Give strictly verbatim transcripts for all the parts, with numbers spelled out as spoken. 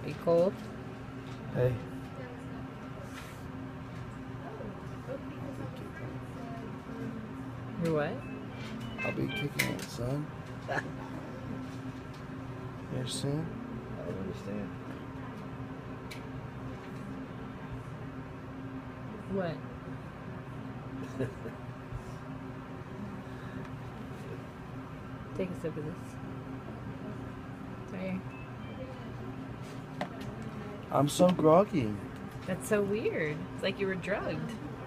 Are you cold? Hey. You're what? I'll be kicking it, son. You understand? I don't understand. What? Take a sip of this. It's right here. I'm so groggy. That's so weird. It's like you were drugged.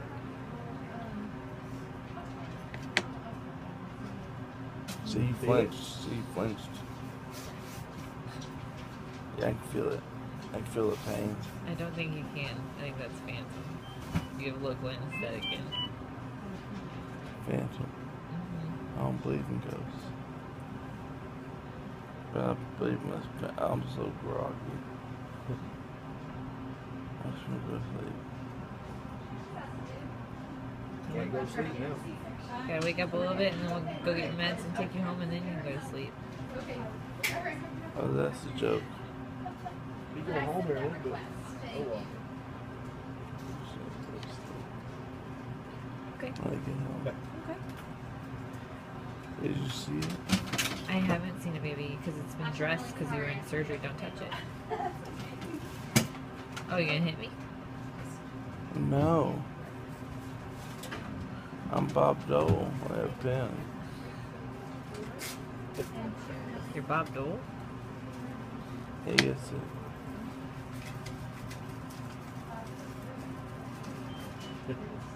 See, you flinched. See, you flinched. Yeah, I can feel it. I can feel the pain. I don't think you can. I think that's phantom. You have local anesthetic in. Phantom. Mm-hmm. I don't believe in ghosts. But I believe in this. I'm so groggy. I just want to go to sleep. Can't go to sleep now. Gotta wake up a little bit and then we'll go get your meds and take you home and then you can go to sleep. Oh, that's the joke. You go home here a little bit. Oh well. Okay. When I get home. Okay. Did you see it? I haven't seen a baby because it's been dressed because you were in surgery. Don't touch it. Oh, you're gonna hit me? No. I'm Bob Dole. I have pen. You're Bob Dole? He gets it.